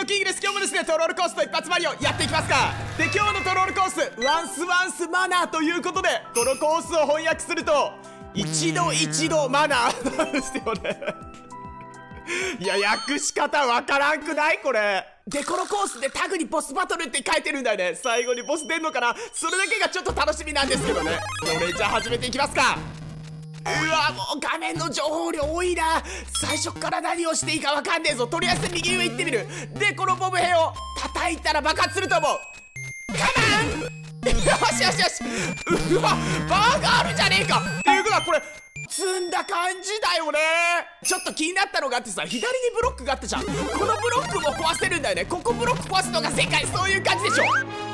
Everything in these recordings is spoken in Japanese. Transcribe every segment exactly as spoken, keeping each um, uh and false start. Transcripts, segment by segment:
キングです。今日もですね、トロールコースと一発マリオやっていきますか。で、今日のトロールコース、ワンスワンスマナーということで、このコースを翻訳すると、一度一度マナーなんですよね。いや、訳し方わからんくないこれ。で、このコースでタグにボスバトルって書いてるんだよね。最後にボス出んのかな。それだけがちょっと楽しみなんですけどね。それじゃあ始めていきますか。うわ、もう画面の情報量多いな。最初から何をしていいかわかんねえぞ。とりあえず右上行ってみる。で、このボム兵を叩いたら爆発すると思う。カモンよしよしよし。うわ、バーがあるじゃねえか。っていうことはこれ積んだ感じだよね。ちょっと気になったのがあってさ、左にブロックがあったじゃん。このブロックも壊せるんだよね。ここブロック壊すのが正解。そういう感じでしょ。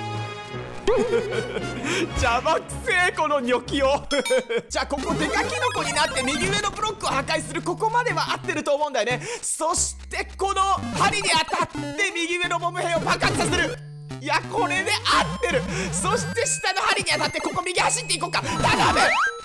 邪魔くせえこのニョキを。じゃあここデカキノコになって右上のブロックを破壊する。ここまでは合ってると思うんだよね。そしてこの針に当たって右上のボム兵を爆発させる。いや、これで合ってる。そして下の針に当たってここ右走っていこうか。頼む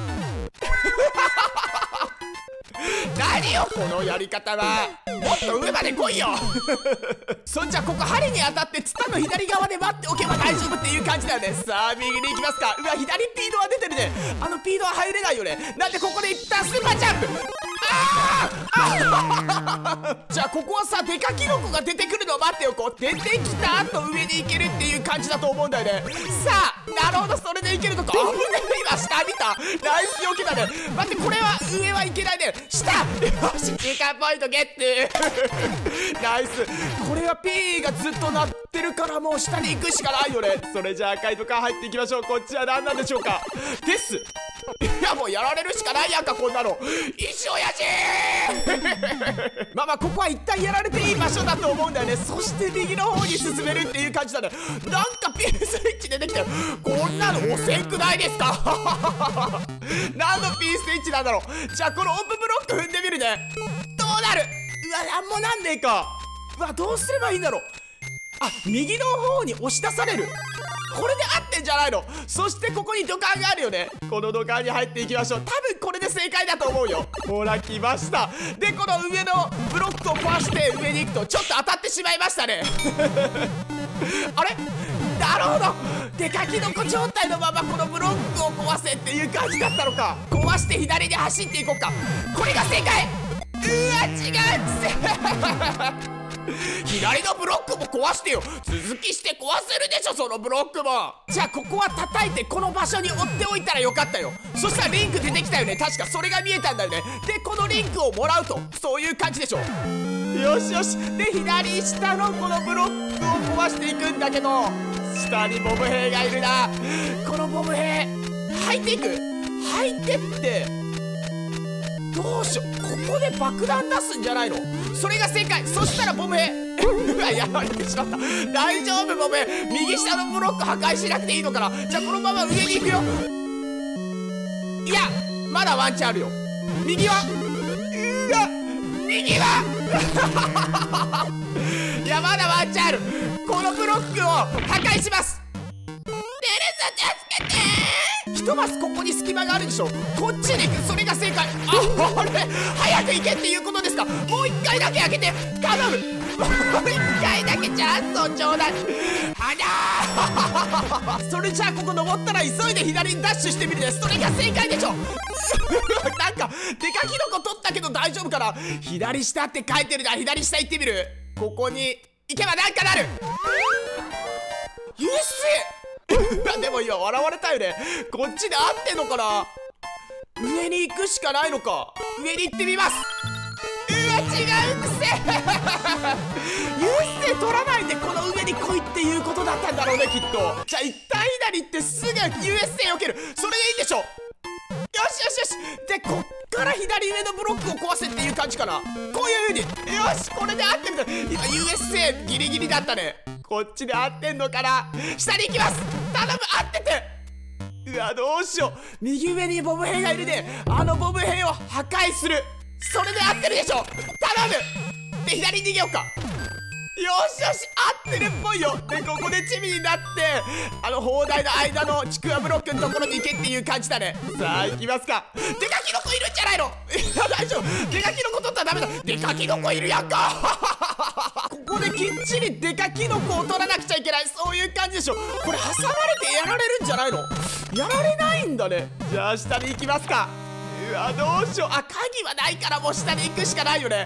何よこのやり方は。もっと上まで来いよ。そんじゃここ針に当たってツタの左側で待っておけば大丈夫っていう感じだよね。さあ右に行きますか。うわ、左ピードは出てるね。あのピードは入れないよね。なんでここで一旦スーパージャンプ。ああじゃあここはさ、デカキノコが出てくるのを待っておこう。出てきた後上に行けるっていう感じだと思うんだよね。さあなるほど、それでいけるのか。危ない。今下見た。ナイス避けだね。待って、これは上はいけないね。下よし、追加ポイントゲットナイス。これは P がずっと鳴ってるからもう下に行くしかないよね。それじゃあ赤いとか入っていきましょう。こっちは何なんでしょうか。です。いや、もうやられるしかないやんかこんなの。石親父まあまあここは一旦やられていい場所だと思うんだよね。そして右の方に進めるっていう感じだね。なんか P スイッチ出てきたよ。こんなの汚染くないですか何の P スイッチなんだろう。じゃあこのオープンブロック踏んでみるね。どうなる。うわ、なんもなんねえか。うわ、どうすればいいんだろう。あ、右の方に押し出される。これで合ってんじゃないの。そしてここに土管があるよね。この土管に入っていきましょう。多分これで正解だと思うよ。ほら来ました。で、この上のブロックを壊して上に行くとちょっと当たってしまいましたねあれ、なるほど。デカキノコ状態のままこのブロックを壊せっていう感じだったのか。壊して左に走っていこうか。これが正解。うわ、違う左のブロックも壊してよ。続きして壊せるでしょそのブロックも。じゃあここは叩いてこの場所に追っておいたらよかったよ。そしたらリンク出てきたよね。確かそれが見えたんだよね。で、このリンクをもらうとそういう感じでしょ。よしよし。で、左下のこのブロックを壊していくんだけど、下にボム兵がいるな。このボム兵入っていく。入ってってどうしよう。ここで爆弾出すんじゃないの。それが正解。そしたらボム兵うわ、やられてしまった。大丈夫ボム兵。右下のブロック破壊しなくていいのかな。じゃあこのまま上に行くよ。いや、まだワンチャンあるよ。右はうわ、右はいや、まだワンチャンある。このブロックを破壊します。テレサ助けてー。ひとまずここに隙間があるでしょ。こっちに行く。それが正解。あ、あれ早く行けっていうことですか。もう一回だけ開けて頼む。もう一回だけチャンスをちょうだい。はにゃーそれじゃあここ登ったら急いで左にダッシュしてみるです。それが正解でしょなんかデカキノコ取ったけど大丈夫かな。左下って書いてるな。左下行ってみる。ここに行けばなんかなる。よっしでも今笑われたよね。こっちで合ってんのかな。上に行くしかないのか。上に行ってみます。うわ、違うくせ優勢取らないでこの上に来いっていうことだったんだろうね、きっと。じゃあ一旦左行ってすぐ ユーエスエー 避ける。それでいいでしょ。よしよしよし。で、こっから左上のブロックを壊せっていう感じかな。こういう風に。よし、これで合ってる。今 ユーエスエー ギリギリだったね。こっちで合ってんのかな。下に行きます。頼む、合ってて。うわ、どうしよう。右上にボム兵がいるね。あのボム兵を破壊する。それで合ってるでしょ。頼む。で、左に逃げようか。よしよし、合ってるっぽいよ。で、ここでチビになってあの砲台の間のちくわブロックのところに行けっていう感じだね。さあ行きますか。デカキノコいるんじゃないの。いや大丈夫。デカキノコ取ったらダメだ。デカキノコいるやんかここできっちりデカキノコを取らなくちゃいけない、そういう感じでしょ。これ挟まれてやられるんじゃないの？やられないんだね。じゃあ下に行きますか。うわどうしよう。あ、鍵はないからもう下に行くしかないよね。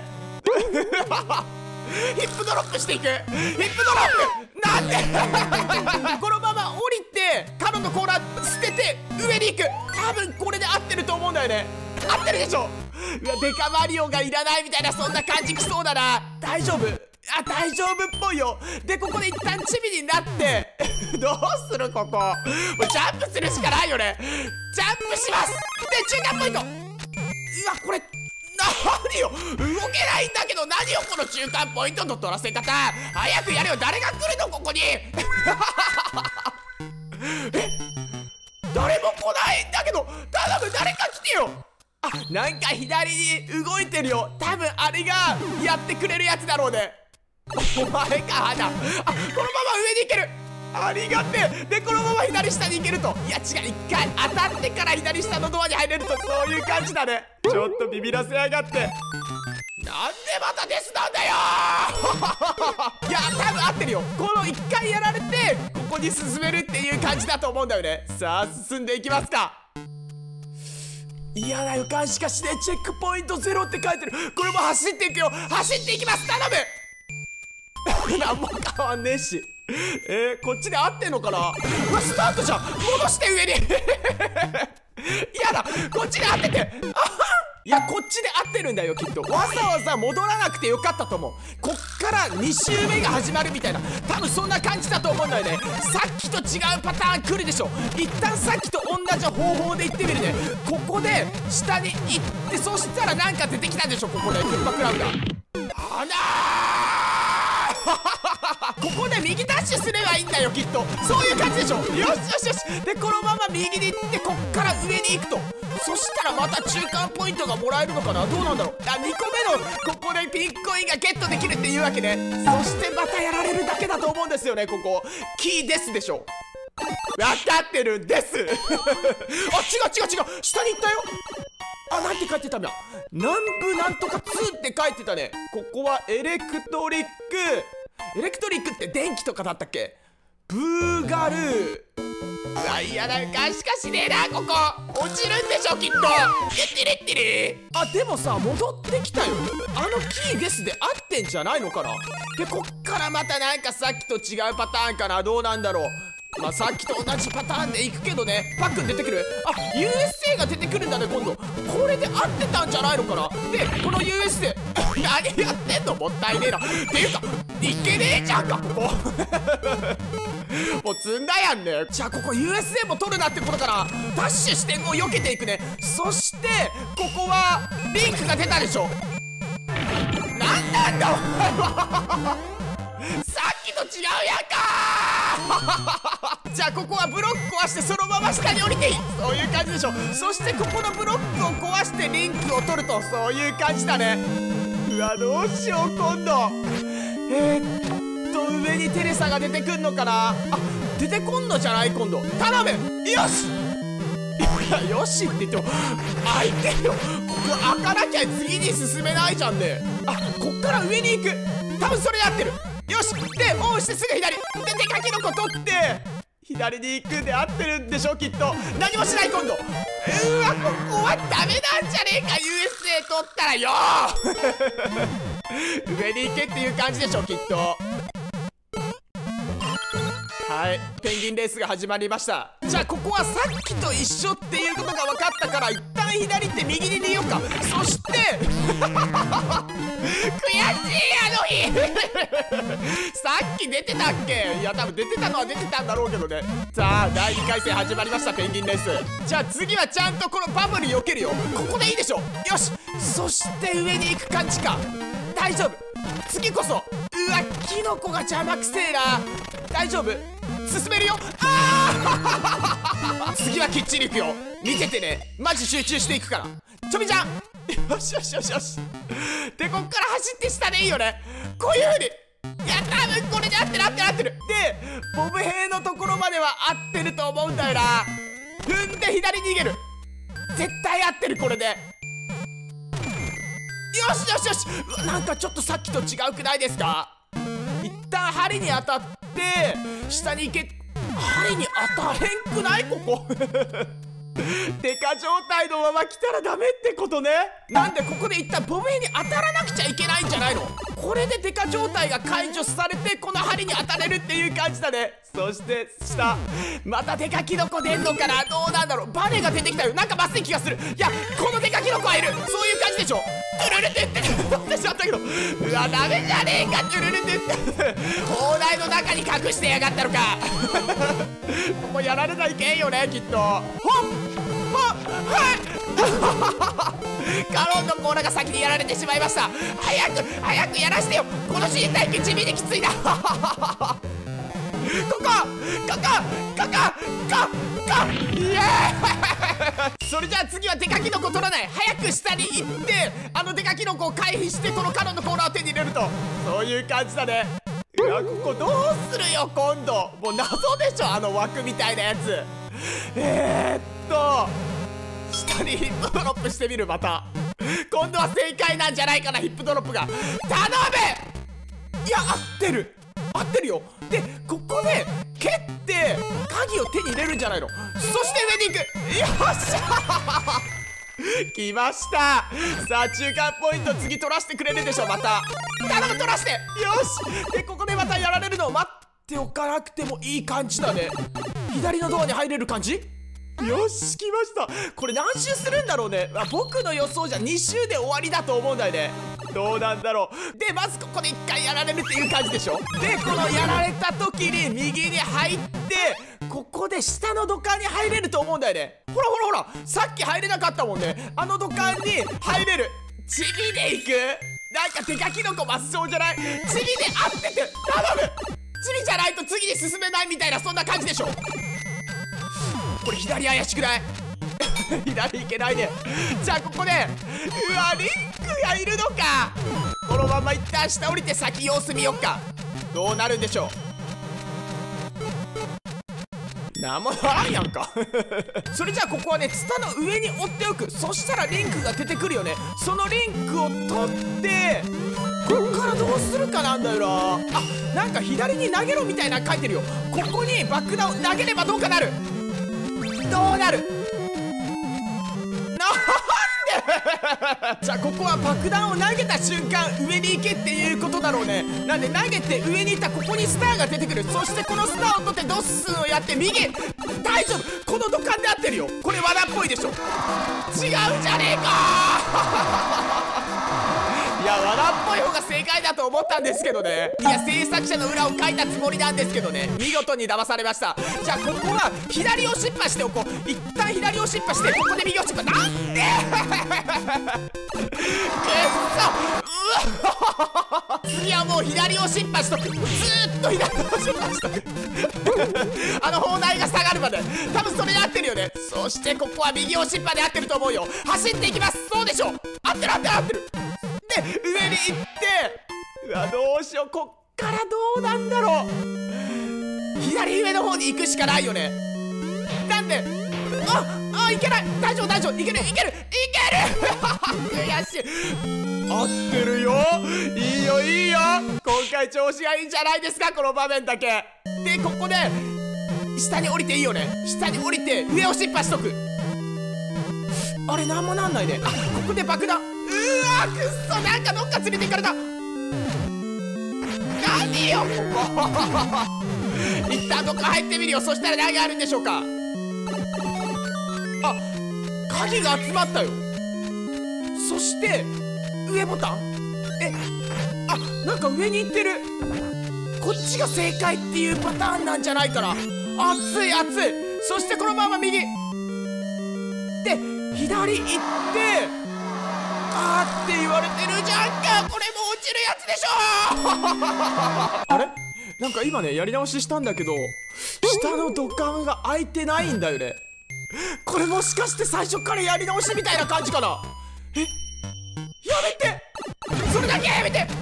ヒップドロップしていく。ヒップドロップなんでこのまま降りてカノンのコーラー捨てて上に行く。多分これで合ってると思うんだよね。合ってるでしょ。うわデカマリオがいらないみたいなそんな感じきそうだな。大丈夫？あ、大丈夫っぽいよ。でここで一旦チビになってどうするここ。もうジャンプするしかないよね。ジャンプします。で中間ポイント。うわこれ何よ、動けないんだけど。何よこの中間ポイントの取らせ方。早くやれよ。誰が来るのここにえ誰も来ないんだけど。頼む誰か来てよ。あ、なんか左に動いてるよ。多分あれがやってくれるやつだろうね。お前か花。あ、このまま上に行ける。ありがてえ。でこのまま左下に行けると。いや違う、一回当たってから左下のドアに入れるとそういう感じだね。ちょっとビビらせやがって。なんでまたデスなんだよいや多分合ってるよ。この一回やられてここに進めるっていう感じだと思うんだよね。さあ進んでいきますか。嫌な予感しかしね。チェックポイントゼロって書いてる。これも走っていくよ。走っていきます。頼む何も変わんねえし。えー、こっちで合ってんのかな。うわスタートじゃん。戻して上にやだこっちで合ってて。いやこっちで合ってるんだよきっと。わざわざ戻らなくてよかったと思う。こっからに周目が始まるみたいな多分そんな感じだと思うんだよね。さっきと違うパターン来るでしょ。一旦さっきと同じ方法で行ってみるね。ここで下に行ってそしたらなんか出てきたでしょ。ここでクッパクラウンがあなここで右ダッシュすればいいんだよきっと。そういう感じでしょ。よしよしよし。でこのまま右に行ってこっから上に行くと。そしたらまた中間ポイントがもらえるのかな。どうなんだろう。あ、にこめのここでピンコインがゲットできるっていうわけね。そしてまたやられるだけだと思うんですよね。ここキーですでしょ。分かってるんですあ、違う違う違う。下に行ったよ。あ、なんて書いてたんだ。南部なんとかツーって書いてたね。ここはエレクトリック。エレクトリックって電気とかだったっけ。ブーガルー。うわ嫌な予感しかしねえな。ここ落ちるんでしょきっと。てってれってれ。あ、でもさ戻ってきたよ。あのキーですで合ってんじゃないのかな。でこっからまたなんかさっきと違うパターンかな。どうなんだろう。まあさっきと同じパターンでいくけどね。パックン出てくる。あ、ユーエスエー が出てくるんだね今度。これで合ってたんじゃないのかな。でこの ユーエスエー 何やってんの。もったいねえな。っていうかいけねえじゃんかここもう積んだやんね。じゃあここ ユーエスエー も取るなってことかな。ダッシュしてこう避けていくね。そしてここはリンクが出たでしょ。なんなんだお前はさっきと違うやんかじゃあここはブロック壊してそのまま下に降りていい。そういう感じでしょ。そしてここのブロックを壊してリンクを取るとそういう感じだね。うわどうしよう今度。えー、っと上にテレサが出てくんのかな。あ、出てこんのじゃない今度。頼む。よしいやよしって言っても開いてるよ。ここ開かなきゃ次に進めないじゃんね。あ、こっから上に行く。多分それで合ってる。よしでもうしてすぐ左でデカキノコ取って左に行くんで合ってるんでしょきっと。何もしない今度。うわここはダメなんじゃねえか。 ユーエスエー 取ったらよ上に行けっていう感じでしょきっと。はいペンギンレースが始まりました。じゃあここはさっきと一緒っていうことが分かったから一旦左って右に逃げようか。そして悔しいあの日さっき出てたっけ。いや多分出てたのは出てたんだろうけどね。さあだいにかい戦始まりましたペンギンレース。じゃあ次はちゃんとこのバブル避けるよ。ここでいいでしょ。よしそして上に行く感じか。大丈夫次こそ。うわキノコが邪魔くせえな。大丈夫進めるよ。あー次はきっちりいくよ。見ててねマジ集中していくからちょびちゃん。よしよしよしよし。でこっから走って下でいいよね。こういう風に。いや多分これで合ってる合ってる合ってる。でボブ兵のところまでは合ってると思うんだよな。踏んで左に逃げる。絶対合ってるこれで。よしよしよし。うわなんかちょっとさっきと違うくないですか。一針に当たって下に行け。針に当たれんくない？ここデカ状態のまま来たらダメってことね。なんでここで一旦ボム兵に当たらなくちゃいけないんじゃないの？これでデカ状態が解除されてこの針に当たれるっていう感じだね。そして下またデカキノコ出んのかな。どうなんだろう。バネが出てきたよ。なんかまずい気がする。いやこのデカキノコはいる。そういう感じでしょ。トゥルルって言って取ってしまったけど、うわダメじゃねえか。トゥルルって言って砲台の中に隠してやがったのかここやられないけんよねきっと。ほっカロンの甲羅が先にやられてしまいました。早く早くやらしてよ。この身体地味にきついなここここここここイエーイそれじゃあ次はデカキノコ取らない。早く下に行ってあのデカキノコを回避してこのカロンの甲羅を手に入れると、そういう感じだね。いやここどうするよ今度。もう謎でしょあの枠みたいなやつ。えー、っと下にヒップドロップしてみる。また今度は正解なんじゃないかな。ヒップドロップが頼む。いや合ってる合ってるよ。でここで蹴って鍵を手に入れるんじゃないの。そして上に行く。よっしゃ来ました。さあ中間ポイント次取らせてくれるでしょ。また頼む取らせて。よしでここでまたやられるのを待っておかなくてもいい感じだね。左のドアに入れる感じ。よし来ました。これ何周するんだろうね。あ僕の予想じゃに周で終わりだと思うんだよね。どうなんだろう。でまずここでいっかいやられるっていう感じでしょ。でこのやられた時に右に入ってここで下の土管に入れると思うんだよね。ほらほらほらさっき入れなかったもんね。あの土管に入れる。チビで行く。なんかデカキノコまずそうじゃない。チビで合ってて頼む。チビじゃないと次に進めないみたいなそんな感じでしょ。これ左怪しくない左行けないね。じゃあここでうわリンクがいるのか。このまま一旦下降りて先様子見よっか。どうなるんでしょう。なんもならんやんかそれじゃあここはねツタの上に折っておく。そしたらリンクが出てくるよね。そのリンクを取ってここからどうするかなんだよな。あなんか左に投げろみたいなの書いてるよ。ここに爆弾を投げればどうかなる。どうなる。なんでじゃあここは爆弾を投げた瞬間上に行けっていうことだろうね。なんで投げて上に行ったここにスターが出てくる。そしてこのスターを取ってドッスンをやって右。大丈夫この土管で合ってるよ。これ罠っぽいでしょ。違うじゃねえかいや罠っぽい方が正解だと思ったんですけどね。いや制作者の裏を書いたつもりなんですけどね。見事に騙されました。じゃあここは左を失敗しておこう。一旦左を失敗してここで右を失敗。なんでくっそ次はもう左を失敗しとく。ずーっと左を失敗しとくあの砲台が下がるまで。多分それで合ってるよね。そしてここは右を失敗で合ってると思うよ。走っていきます。そうでしょ。合ってる合ってる合ってる。で上に行ってうわどうしよう。こっからどうなんだろう。左上の方に行くしかないよね。なんでああいけない。大丈夫大丈夫いけるいけるいける悔しい。合ってるよ。いいよいいよ。今回調子がいいんじゃないですかこの場面だけ。でここで下に降りていいよね。下に降りて上を失敗しとく。あれなんもなんないね。あここで爆弾。うわくっそなんかどっか連れていかれた。何よここ一旦どっか入ってみるよ。そしたら何があるんでしょうか。あ鍵が集まったよ。そして上ボタン。えあなんか上に行ってる。こっちが正解っていうパターンなんじゃないかな。熱い熱い。そしてこのまま右で左行ってあーって言われてるじゃんか。これも落ちるやつでしょあれなんか今ねやり直ししたんだけど下の土管が開いてないんだよね。これもしかして最初からやり直しみたいな感じかな。えやめてそれだけはやめて頼む。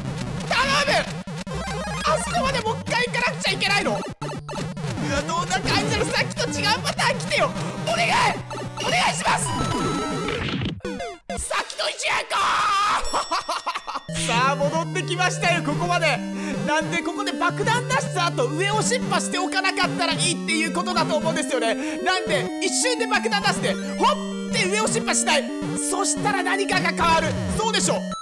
あそこまでもう一回行かなくちゃいけないの。うわどんな感じなの。さっきと違うパターン来てよ。お願いお願いします。さっきと一緒やんかさあ戻ってきましたよ、ここまで。なんでここで爆弾出した後上を失破しておかなかったらいいっていうことだと思うんですよね。なんで一瞬で爆弾出してほって上を失敗しない。そしたら何かが変わる。そうでしょ。いや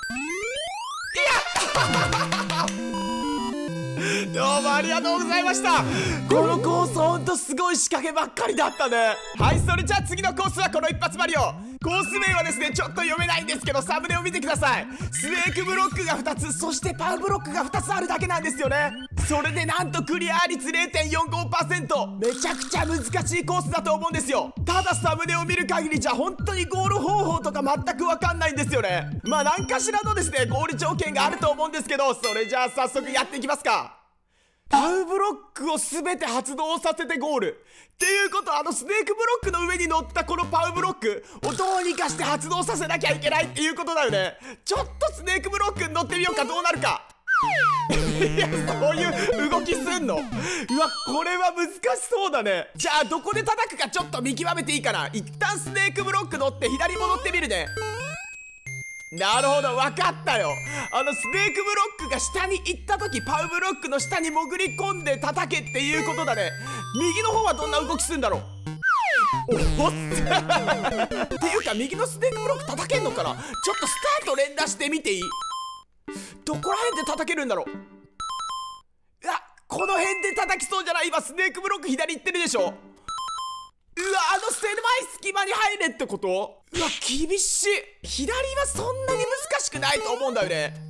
どうもありがとうございました。このコースほんとすごい仕掛けばっかりだったね。はい、それじゃあ次のコースはこの一発マリオ。コース名はですねちょっと読めないんですけど、サムネを見てください。スネークブロックがふたつ、そしてパウブロックがふたつあるだけなんですよね。それでなんとクリア率 れいてんよんごパーセント、 めちゃくちゃ難しいコースだと思うんですよ。ただサムネを見る限りじゃ本当にゴール方法とか全く分かんないんですよね。まあ何かしらのですねゴール条件があると思うんですけど、それじゃあ早速やっていきますか。パウブロックを全て発動させてゴールっていうことは、あのスネークブロックの上に乗ったこのパウブロックをどうにかして発動させなきゃいけないっていうことだよね。ちょっとスネークブロックに乗ってみようか、どうなるか。いやそういう動きすんの。うわこれは難しそうだね。じゃあどこで叩くかちょっと見極めていいかな。一旦スネークブロック乗って左戻ってみるね。なるほど、分かったよ。あのスネークブロックが下に行った時パウブロックの下に潜り込んで叩けっていうことだね。右の方はどんな動きするんだろう。おっっていうか右のスネークブロック叩けんのかな。ちょっとスタート連打してみていい？どこら辺で叩けるんだろう。あ、この辺で叩きそうじゃない？今スネークブロック左行ってるでしょ。うわ、あの狭い隙間に入れってこと？うわ厳しい。左はそんなに難しくないと思うんだよね。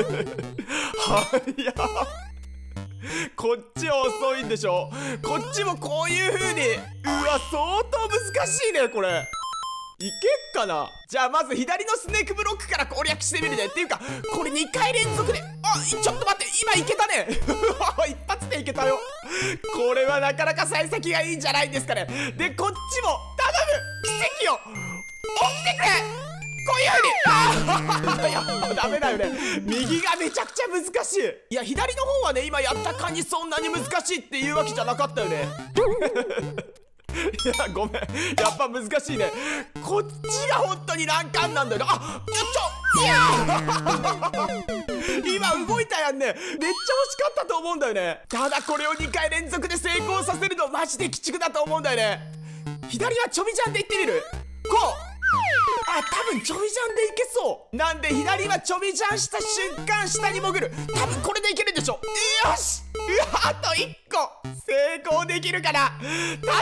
はいやこっちは遅いんでしょ。こっちもこういう風に。うわ相当難しいねこれ。いけっかな。じゃあまず左のスネークブロックから攻略してみるね。っていうかこれにかい連続で、あちょっと待って今いけたね。一発でいけたよ。これはなかなか幸先がいいんじゃないですかね。でこっちも頼む奇跡を起きてくれ。こういう風に。あやっぱダメだよね。右がめちゃくちゃ難しい。いや左の方はね今やった感じそんなに難しいっていうわけじゃなかったよね。いやごめんやっぱ難しいね。こっちが本当に難関なんだよ。あちょちょいや今動いたやんね。めっちゃ惜しかったと思うんだよね。ただこれをにかい連続で成功させるのマジで鬼畜だと思うんだよね。左はちょびジャンでいってみる。こうあ多分ちょびジャンでいけそうなんで、左はちょびジャンした瞬間下に潜る。多分これでいけるでしょ。よしうわあといっこ成功できるかな。頼む来い。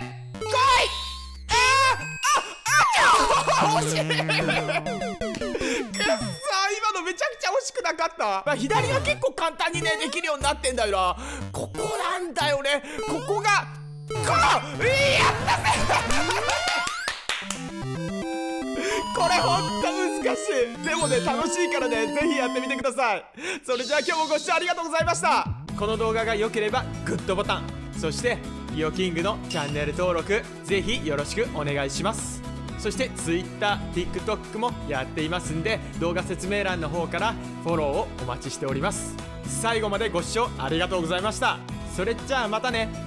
あーああ惜しいくっそ今のめちゃくちゃ惜しくなかった。まあ、左は結構簡単にねできるようになってんだよな。ここなんだよね。ここがこうやったぜこれほんと難しい。でもね楽しいからねぜひやってみてください。それじゃあ今日もご視聴ありがとうございました。この動画が良ければグッドボタン、そしてリオキングのチャンネル登録ぜひよろしくお願いします。そして Twitter、TikTok もやっていますんで、動画説明欄の方からフォローをお待ちしております。最後までご視聴ありがとうございました。それじゃあまたね。